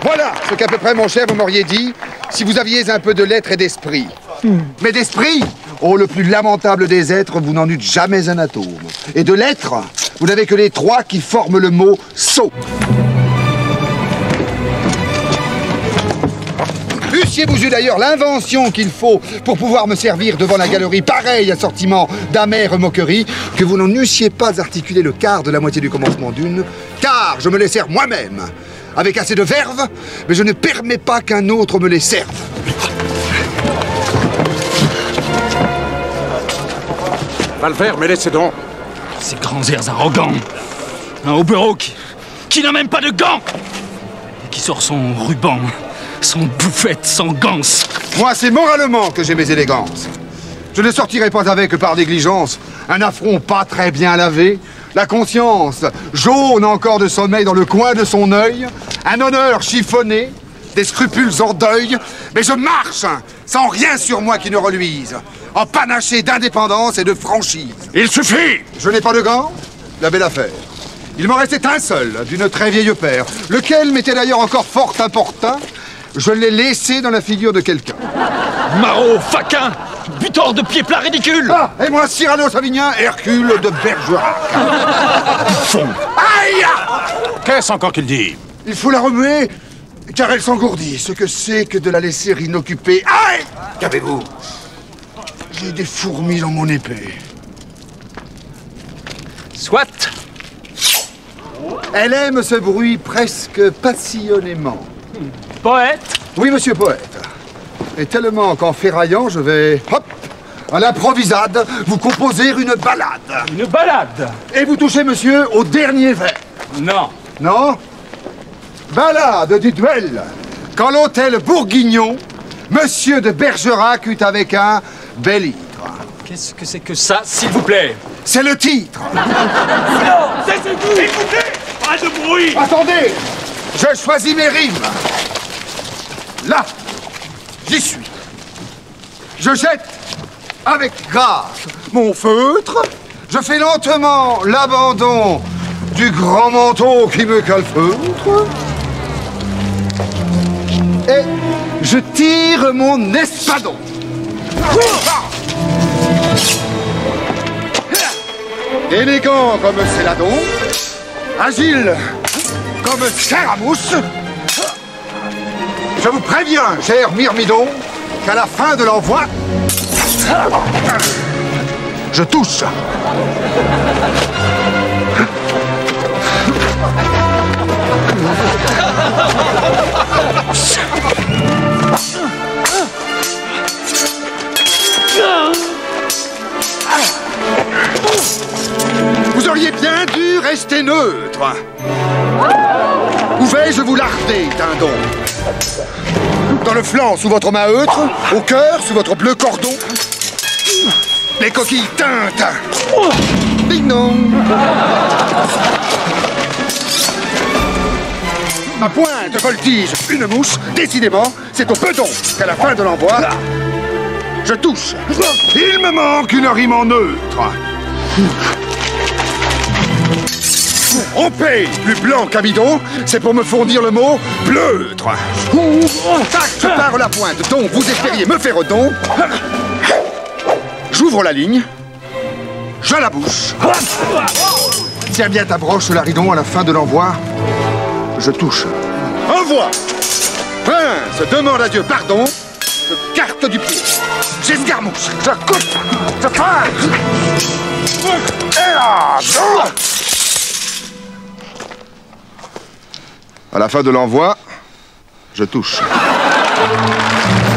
Voilà ce qu'à peu près, mon cher, vous m'auriez dit si vous aviez un peu de lettres et d'esprit. Mais d'esprit, oh, le plus lamentable des êtres, vous n'en eûtes jamais un atome. Et de lettres, vous n'avez que les trois qui forment le mot « sot ». Eussiez-vous eu d'ailleurs l'invention qu'il faut pour pouvoir me servir devant la galerie pareil assortiment d'amères moqueries, que vous n'en eussiez pas articulé le quart de la moitié du commencement d'une, car je me les sers moi-même, avec assez de verve, mais je ne permets pas qu'un autre me les serve. Va le faire, mais laissez donc. Ces grands airs arrogants. Un hobereau qui n'a même pas de gants et qui sort son ruban, son bouffette, son ganse. Moi, c'est moralement que j'ai mes élégances. Je ne sortirai pas avec par négligence un affront pas très bien lavé, la conscience jaune encore de sommeil dans le coin de son œil, un honneur chiffonné, des scrupules en deuil, mais je marche sans rien sur moi qui ne reluise, en panaché d'indépendance et de franchise. Il suffit! Je n'ai pas de gants? La belle affaire. Il m'en restait un seul, d'une très vieille paire, lequel m'était d'ailleurs encore fort importun. Je l'ai laissé dans la figure de quelqu'un. Maraud, faquin, butor de pieds plats ridicule. Ah, et moi, Cyrano Savinien, Hercule de Bergerac. Bouffon. Aïe! Qu'est-ce encore qu'il dit? Il faut la remuer, car elle s'engourdit. Ce que c'est que de la laisser inoccupée. Aïe! Qu'avez-vous? J'ai des fourmis dans mon épée. Soit. Elle aime ce bruit presque passionnément. Poète. Oui, monsieur poète. Et tellement qu'en ferraillant, je vais, hop, à l'improvisade, vous composer une ballade. Une balade. Et vous touchez, monsieur, au dernier vers. Non. Non? Ballade du duel. Quand l'hôtel Bourguignon, monsieur de Bergerac eut avec un bel hydre. Qu'est-ce que c'est que ça, s'il vous plaît? C'est le titre. Non, taisez-vous. Écoutez, pas de bruit. Attendez, je choisis mes rimes. Là, j'y suis. Je jette avec grâce mon feutre. Je fais lentement l'abandon du grand manteau qui me calfeutre. Et je tire mon espadon. Élégant comme Céladon, agile comme Scaramouche. Je vous préviens, cher Myrmidon, qu'à la fin de l'envoi, je touche. Vous auriez bien dû rester neutre. Où vais-je vous larder, dindon? Dans le flanc, sous votre main eutre, au cœur, sous votre bleu cordon. Les coquilles teintes. Ding dong. Ma pointe voltige une mouche. Décidément, c'est au bedon qu'à la fin de l'envoi, je touche. Il me manque une rime en neutre. On paye plus blanc qu'un bidon, c'est pour me fournir le mot bleutre. Tac, je pars la pointe, donc vous espériez me faire don. J'ouvre la ligne, je la bouche. Tiens bien ta broche, Laridon, à la fin de l'envoi, je touche. Envoie. Prince demande à Dieu pardon, je carte du pied. J'escarmouche, je coupe, je craque. Et là, à la fin de l'envoi, je touche.